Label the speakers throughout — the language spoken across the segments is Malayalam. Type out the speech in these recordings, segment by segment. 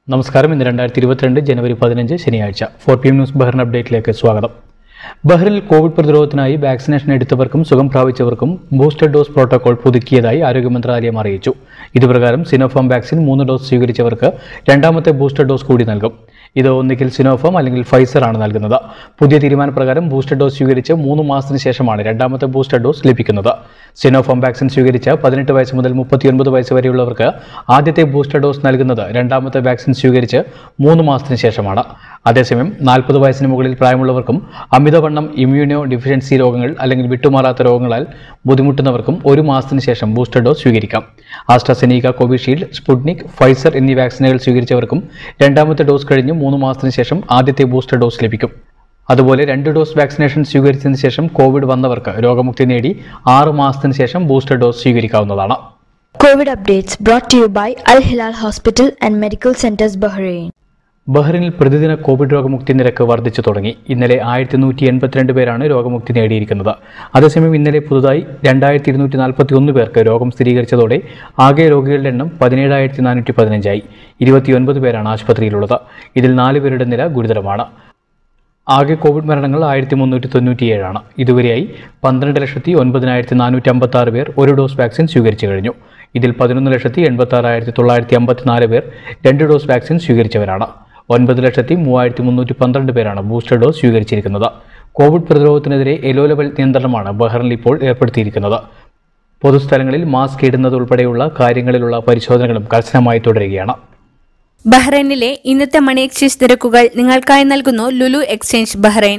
Speaker 1: നമസ്കാരം. ഇന്ന് 2022 ജനുവരി 15 ശനിയാഴ്ച 4 PM ന്യൂസ് ബഹ്റിൻ അപ്ഡേറ്റിലേക്ക് സ്വാഗതം. ബഹ്റിനിൽ കോവിഡ് പ്രതിരോധത്തിനായി വാക്സിനേഷൻ എടുത്തവർക്കും സുഖം പ്രാപിച്ചവർക്കും ബൂസ്റ്റർ ഡോസ് പ്രോട്ടോകോൾ പുതുക്കിയതായി ആരോഗ്യ മന്ത്രാലയം അറിയിച്ചു. ഇതുപ്രകാരം സിനോഫാം വാക്സിൻ 3 ഡോസ് സ്വീകരിച്ചവർക്ക് രണ്ടാമത്തെ ബൂസ്റ്റർ ഡോസ് കൂടി നൽകും. ഇത് ഒന്നുകിൽ സിനോഫാം അല്ലെങ്കിൽ ഫൈസർ ആണ് നൽകുന്നത്. പുതിയ തീരുമാനപ്രകാരം ബൂസ്റ്റർ ഡോസ് സ്വീകരിച്ച് 3 മാസത്തിന് ശേഷമാണ് രണ്ടാമത്തെ ബൂസ്റ്റർ ഡോസ് ലഭിക്കുന്നത്. സിനോഫാം വാക്സിൻ സ്വീകരിച്ച 18 വയസ്സ് മുതൽ 39 വയസ്സ് വരെയുള്ളവർക്ക് ആദ്യത്തെ ബൂസ്റ്റർ ഡോസ് നൽകുന്നത് രണ്ടാമത്തെ വാക്സിൻ സ്വീകരിച്ച് 3 മാസത്തിന് ശേഷമാണ്. അതേസമയം 40 വയസ്സിന് മുകളിൽ പ്രായമുള്ളവർക്കും അമിതവണ്ണം, ഇമ്മ്യൂണോ ഡിഫിഷ്യൻസി രോഗങ്ങൾ അല്ലെങ്കിൽ വിട്ടുമാറാത്ത രോഗങ്ങളാൽ ബുദ്ധിമുട്ടുന്നവർക്കും 1 മാസത്തിന് ശേഷം ബൂസ്റ്റർ ഡോസ് സ്വീകരിക്കാം. ആസ്ട്രാസെനീക, കോവിഷീൽഡ്, സ്പുട്നിക്, ഫൈസർ എന്നീ വാക്സിനുകൾ സ്വീകരിച്ചവർക്കും രണ്ടാമത്തെ ഡോസ് കഴിഞ്ഞ് 3 മാസത്തിന് ശേഷം ആദ്യത്തെ ബൂസ്റ്റർ ഡോസ് ലഭിക്കും. അതുപോലെ 2 ഡോസ് വാക്സിനേഷൻ സ്വീകരിച്ചതിന് ശേഷം കോവിഡ് വന്നവർക്ക് രോഗമുക്തി നേടി 6 മാസത്തിന് ശേഷം ബൂസ്റ്റർ ഡോസ് സ്വീകരിക്കാവുന്നതാണ്.
Speaker 2: COVID updates brought to you by Al Hilal Hospital and Medical Centers Bahrain.
Speaker 1: ബഹ്റിനിൽ പ്രതിദിന കോവിഡ് രോഗമുക്തി നിരക്ക് വർദ്ധിച്ചു തുടങ്ങി. ഇന്നലെ 1182 പേരാണ് രോഗമുക്തി നേടിയിരിക്കുന്നത്. അതേസമയം ഇന്നലെ പുതുതായി 2241 പേർക്ക് രോഗം സ്ഥിരീകരിച്ചതോടെ ആകെ രോഗികളുടെ എണ്ണം 17415 ആയി. 29 പേരാണ് ആശുപത്രിയിലുള്ളത്. ഇതിൽ 4 പേരുടെ നില ഗുരുതരമാണ്. ആകെ കോവിഡ് മരണങ്ങൾ 1397 ആണ്. ഇതുവരെയായി 12,09,456 പേർ 1 ഡോസ് വാക്സിൻ സ്വീകരിച്ചു കഴിഞ്ഞു. ഇതിൽ 11,86,954 പേർ 2 ഡോസ് വാക്സിൻ സ്വീകരിച്ചവരാണ്. 9,03,312 പേരാണ് ബൂസ്റ്റർ ഡോസ് സ്വീകരിച്ചിരിക്കുന്നത്. കോവിഡ് പ്രതിരോധത്തിനെതിരെ യെല്ലോ ലെവൽ നിയന്ത്രണമാണ് ബഹ്റിനിൽ ഇപ്പോൾ ഏർപ്പെടുത്തിയിരിക്കുന്നത്. പൊതുസ്ഥലങ്ങളിൽ മാസ്ക് ഇടുന്നത് ഉൾപ്പെടെയുള്ള കാര്യങ്ങളിലുള്ള പരിശോധനകളും കർശനമായി തുടരുകയാണ്.
Speaker 3: ബഹ്റൈനിലെ ഇന്നത്തെ മണി എക്സ്ചേഞ്ച് നിരക്കുകൾ നിങ്ങൾക്കായി നൽകുന്നു ലുലു എക്സ്ചേഞ്ച് ബഹ്റൈൻ.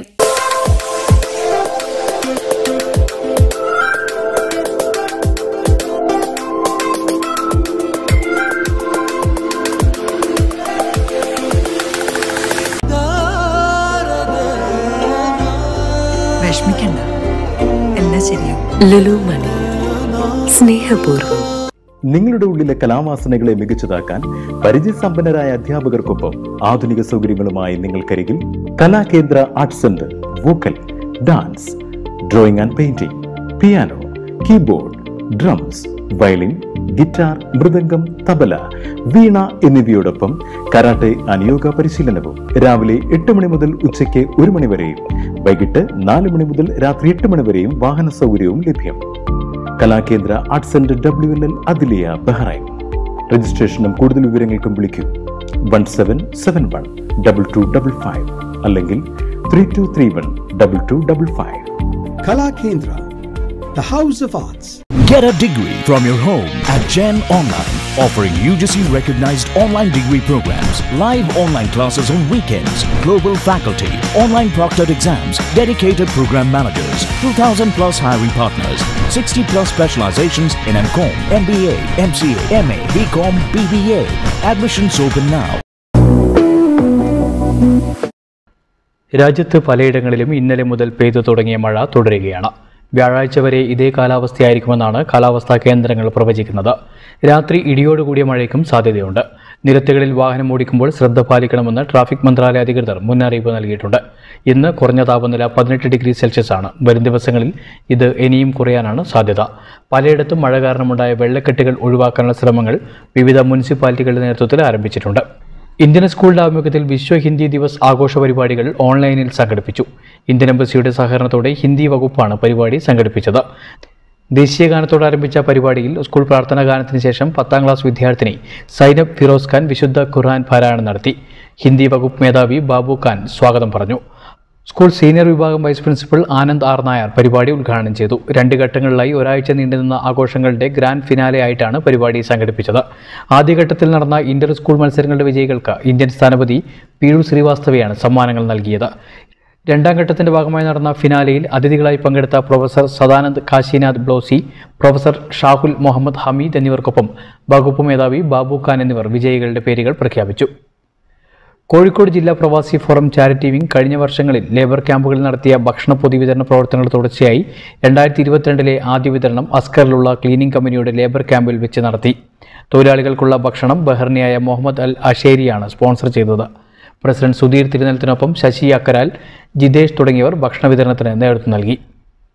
Speaker 4: വിഷമിക്കണ്ട, എല്ലാം ശരിയാവും. ലുലു മണി, സ്നേഹപൂർവ്വം.
Speaker 5: നിങ്ങളുടെ ഉള്ളിലെ കലാവാസനകളെ മികച്ചതാക്കാൻ പരിചയസമ്പന്നരായ അധ്യാപകർക്കൊപ്പം ആധുനിക സൗകര്യങ്ങളുമായി നിങ്ങൾക്കരികിൽ Kalakendra arts centre. Vocal, dance, drawing and painting, piano, keyboard, drums, violin, guitar, mridangam, tabla, veena എന്നിവയോടൊപ്പം കരാട്ടെ അനുയോഗ പരിശീലനവും. രാവിലെ 8 മണി മുതൽ ഉച്ചയ്ക്ക് 1 മണി വരെയും വൈകിട്ട് 4 മണി മുതൽ രാത്രി 8 മണി വരെയും വാഹന സൗകര്യവും ലഭ്യം. Kalakendra arts centre, WLL Adliya, Bahrain. രജിസ്ട്രേഷനും കൂടുതൽ വിവരങ്ങൾക്കും വിളിക്കൂ 1771-2255 അല്ലെങ്കിൽ 3231-2255.
Speaker 6: Kalakendra, the House of Arts.
Speaker 7: Get a degree from your home at Gen Online, offering UGC recognized online degree programs, live online classes on weekends, global faculty, online proctored exams, dedicated program managers, 2000 plus hiring partners, 60 plus specializations in MCOM, MBA, MCA, MA, BCom, BBA. Admissions open now.
Speaker 1: രാജ്യത്ത് പലയിടങ്ങളിലും ഇന്നലെ മുതൽ പെയ്തു തുടങ്ങിയ മഴ തുടരുകയാണ്. വ്യാഴാഴ്ച വരെ ഇതേ കാലാവസ്ഥയായിരിക്കുമെന്നാണ് കാലാവസ്ഥാ കേന്ദ്രങ്ങൾ പ്രവചിക്കുന്നത്. രാത്രി ഇടിയോടുകൂടിയ മഴയ്ക്കും സാധ്യതയുണ്ട്. നിരത്തുകളിൽ വാഹനം ഓടിക്കുമ്പോൾ ശ്രദ്ധ പാലിക്കണമെന്ന് ട്രാഫിക് മന്ത്രാലയ അധികൃതർ മുന്നറിയിപ്പ് നൽകിയിട്ടുണ്ട്. ഇന്ന് കുറഞ്ഞ താപനില 18 ഡിഗ്രി സെൽഷ്യസ് ആണ്. വരും ദിവസങ്ങളിൽ ഇത് ഇനിയും കുറയാനാണ് സാധ്യത. പലയിടത്തും മഴ കാരണമുണ്ടായ വെള്ളക്കെട്ടുകൾ ഒഴിവാക്കാനുള്ള ശ്രമങ്ങൾ വിവിധ മുനിസിപ്പാലിറ്റികളുടെ നേതൃത്വത്തിൽ ആരംഭിച്ചിട്ടുണ്ട്. ഇന്ത്യൻ സ്കൂളിന്റെ ആഭിമുഖ്യത്തിൽ വിശ്വ ഹിന്ദി ദിവസ് ആഘോഷ പരിപാടികൾ ഓൺലൈനിൽ സംഘടിപ്പിച്ചു. ഇന്ത്യൻ എംബസിയുടെ സഹകരണത്തോടെ ഹിന്ദി വകുപ്പാണ് പരിപാടി സംഘടിപ്പിച്ചത്. ദേശീയ ഗാനത്തോട് ആരംഭിച്ച പരിപാടിയിൽ സ്കൂൾ പ്രാർത്ഥനാ ഗാനത്തിന് ശേഷം 10ാം ക്ലാസ് വിദ്യാർത്ഥിനി സൈനബ് ഫിറോസ് ഖാൻ വിശുദ്ധ ഖുർആൻ പാരായണം നടത്തി. ഹിന്ദി വകുപ്പ് മേധാവി ബാബു ഖാൻ സ്വാഗതം പറഞ്ഞു. സ്കൂൾ സീനിയർ വിഭാഗം vice principal Anand R Nair പരിപാടി ഉദ്ഘാടനം ചെയ്തു. 2 ഘട്ടങ്ങളിലായി ഒരാഴ്ച നീണ്ടുനിന്ന ആഘോഷങ്ങളുടെ ഗ്രാൻഡ് ഫിനാലെ ആയിട്ടാണ് പരിപാടി സംഘടിപ്പിച്ചത്. ആദ്യഘട്ടത്തിൽ നടന്ന ഇന്റർ സ്കൂൾ മത്സരങ്ങളുടെ വിജയികൾക്ക് ഇന്ത്യൻ സ്ഥാനപതി പീഴു ശ്രീവാസ്തവയാണ് സമ്മാനങ്ങൾ നൽകിയത്. 2ാം ഘട്ടത്തിന്റെ ഭാഗമായി നടന്ന ഫിനാലെയിൽ അതിഥികളായി പങ്കെടുത്ത പ്രൊഫസർ സദാനന്ദ് കാശിനാഥ് ബ്ലോസി, പ്രൊഫസർ ഷാഹുൽ മുഹമ്മദ് ഹമീദ് എന്നിവർക്കൊപ്പം വകുപ്പ് മേധാവി ബാബു ഖാൻ എന്നിവർ വിജയികളുടെ പേരുകൾ പ്രഖ്യാപിച്ചു. കോഴിക്കോട് ജില്ലാ പ്രവാസി ഫോറം ചാരിറ്റി വിംഗ് കഴിഞ്ഞ വർഷങ്ങളിൽ ലേബർ ക്യാമ്പുകളിൽ നടത്തിയ ഭക്ഷണ പൊതുവിതരണ പ്രവർത്തനങ്ങൾ തുടർച്ചയായി 2022 ആദ്യ വിതരണം അസ്കറിലുള്ള ക്ലീനിംഗ് കമ്പനിയുടെ ലേബർ ക്യാമ്പിൽ വെച്ച് നടത്തി. തൊഴിലാളികൾക്കുള്ള ഭക്ഷണം ബഹ്റിനിയായ മുഹമ്മദ് അൽ അഷേരിയാണ് സ്പോൺസർ ചെയ്തത്. പ്രസിഡന്റ് സുധീർ തിരുനെൽത്തിനൊപ്പം ശശി അക്കരാൽ, ജിതേഷ് തുടങ്ങിയവർ ഭക്ഷണ വിതരണത്തിന് നേതൃത്വം നൽകി.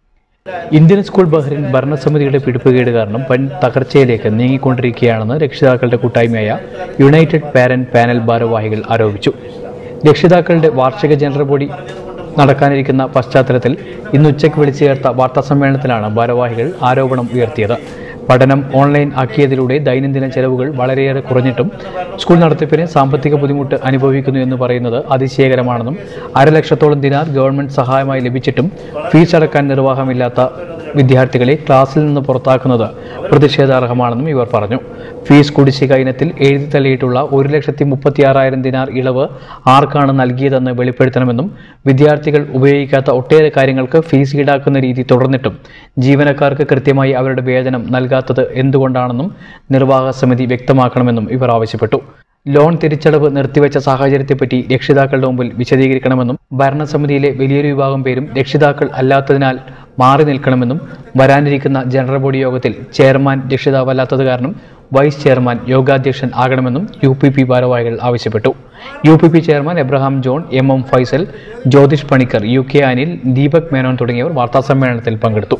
Speaker 1: ഇന്ത്യൻ സ്കൂൾ ബഹ്റിൻ ഭരണസമിതിയുടെ പിടിപ്പുകേട് കാരണം വൻ തകർച്ചയിലേക്ക് നീങ്ങിക്കൊണ്ടിരിക്കുകയാണെന്ന് രക്ഷിതാക്കളുടെ കൂട്ടായ്മയായ യുണൈറ്റഡ് പാരന്റ് പാനൽ ഭാരവാഹികൾ ആരോപിച്ചു. രക്ഷിതാക്കളുടെ വാർഷിക ജനറൽ ബോഡി നടക്കാനിരിക്കുന്ന പശ്ചാത്തലത്തിൽ ഇന്ന് ഉച്ചയ്ക്ക് വിളിച്ചു ചേർത്ത വാർത്താസമ്മേളനത്തിലാണ് ഭാരവാഹികൾ ആരോപണം ഉയർത്തിയത്. പഠനം ഓൺലൈൻ ആക്കിയതിലൂടെ ദൈനംദിന ചെലവുകൾ വളരെയേറെ കുറഞ്ഞിട്ടും സ്കൂൾ നടത്തിപ്പിന് സാമ്പത്തിക ബുദ്ധിമുട്ട് അനുഭവിക്കുന്നു എന്ന് പറയുന്നത് അതിശയകരമാണെന്നും 1.5 ലക്ഷത്തോളം ദിനാർ ഗവൺമെന്റ് സഹായമായി ലഭിച്ചിട്ടും ഫീസ് അടക്കാൻ നിർവാഹമില്ലാത്ത വിദ്യാർത്ഥികളെ ക്ലാസ്സിൽ നിന്ന് പുറത്താക്കുന്നത് പ്രതിഷേധാർഹമാണെന്നും ഇവർ പറഞ്ഞു. ഫീസ് കുടിശ്ശിക ഇനത്തിൽ എഴുതി തള്ളിയിട്ടുള്ള 1,36,000 ദിനാർ ഇളവ് ആർക്കാണ് നൽകിയതെന്ന് വെളിപ്പെടുത്തണമെന്നും വിദ്യാർത്ഥികൾ ഉപയോഗിക്കാത്ത ഒട്ടേറെ കാര്യങ്ങൾക്ക് ഫീസ് ഈടാക്കുന്ന രീതി തുടർന്നിട്ടും ജീവനക്കാർക്ക് കൃത്യമായി അവരുടെ വേതനം നൽകാത്തത് എന്തുകൊണ്ടാണെന്നും നിർവാഹക സമിതി വ്യക്തമാക്കണമെന്നും ഇവർ ആവശ്യപ്പെട്ടു. ലോൺ തിരിച്ചടവ് നിർത്തിവെച്ച സാഹചര്യത്തെപ്പറ്റി രക്ഷിതാക്കളുടെ മുമ്പിൽ വിശദീകരിക്കണമെന്നും ഭരണസമിതിയിലെ വലിയൊരു വിഭാഗം പേരും രക്ഷിതാക്കൾ അല്ലാത്തതിനാൽ മാറി നിൽക്കണമെന്നും വരാനിരിക്കുന്ന ജനറൽ ബോഡി യോഗത്തിൽ ചെയർമാൻ രക്ഷിതാവല്ലാത്തത് കാരണം വൈസ് ചെയർമാൻ യോഗാധ്യക്ഷൻ ആകണമെന്നും UPP ഭാരവാഹികൾ ആവശ്യപ്പെട്ടു. UPP chairman Abraham John, MM Faisal, Jyothish Panicker, UK Anil, Deepak Menon തുടങ്ങിയവർ വാർത്താസമ്മേളനത്തിൽ പങ്കെടുത്തു.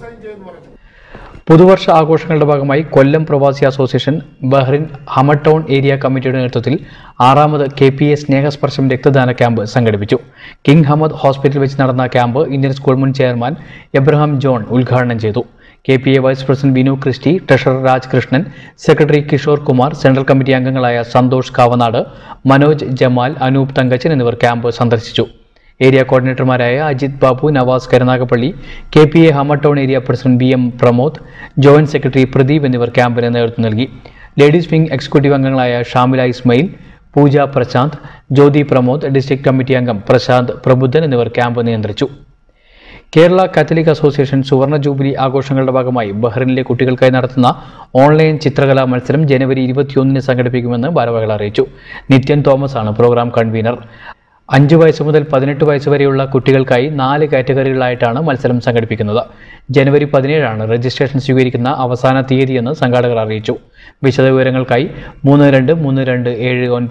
Speaker 1: പുതുവർഷ ആഘോഷങ്ങളുടെ ഭാഗമായി Kollam Pravasi association Bahrain Hamad town area കമ്മിറ്റിയുടെ നേതൃത്വത്തിൽ 6ാമത് KPA സ്നേഹസ്പർശം രക്തദാന ക്യാമ്പ് സംഘടിപ്പിച്ചു. കിങ് ഹമദ് ഹോസ്പിറ്റൽ വെച്ച് നടന്ന ക്യാമ്പ് ഇന്ത്യൻ സ്കൂൾ മുൻ ചെയർമാൻ എബ്രഹാം ജോൺ ഉദ്ഘാടനം ചെയ്തു. KPA vice president Binu Christy, treasurer Raj Krishnan, secretary Kishore Kumar, central committee അംഗങ്ങളായ സന്തോഷ് കാവനാട്, മനോജ് ജമാൽ, അനൂപ് തങ്കച്ചൻ എന്നിവർ ക്യാമ്പ് സന്ദർശിച്ചു. ഏരിയ കോർഡിനേറ്റർമാരായ Ajith Babu, Navas Karunagappally, KPA Hamad town area president BM Pramod, joint secretary Pradeep എന്നിവർ ക്യാമ്പിന് നേതൃത്വം നൽകി. ലേഡീസ് വിംഗ് എക്സിക്യൂട്ടീവ് അംഗങ്ങളായ ഷാമില ഇസ്മയിൽ, പൂജ പ്രശാന്ത്, ജ്യോതി പ്രമോദ്, ഡിസ്ട്രിക്ട് കമ്മിറ്റി അംഗം പ്രശാന്ത് പ്രബുദ്ധൻ എന്നിവർ ക്യാമ്പ് നിയന്ത്രിച്ചു. കേരള കാത്തലിക് അസോസിയേഷൻ സുവർണ ജൂബിലി ആഘോഷങ്ങളുടെ ഭാഗമായി ബഹ്റിനിലെ കുട്ടികൾക്കായി നടത്തുന്ന ഓൺലൈൻ ചിത്രകലാ മത്സരം ജനുവരി 21-ന് സംഘടിപ്പിക്കുമെന്ന് ഭാരവാഹികൾ അറിയിച്ചു. നിത്യൻ തോമസ് ആണ് പ്രോഗ്രാം കൺവീനർ. 5 വയസ്സ് മുതൽ 18 വയസ്സ് വരെയുള്ള കുട്ടികൾക്കായി 4 കാറ്റഗറികളായിട്ടാണ് മത്സരം സംഘടിപ്പിക്കുന്നത്. ജനുവരി 17 രജിസ്ട്രേഷൻ സ്വീകരിക്കുന്ന അവസാന തീയതിയെന്ന് സംഘാടകർ അറിയിച്ചു. വിശദവിവരങ്ങൾക്കായി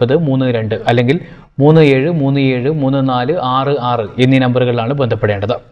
Speaker 1: 32327932 അല്ലെങ്കിൽ 37373466 എന്നീ നമ്പറുകളിലാണ് ബന്ധപ്പെടേണ്ടത്.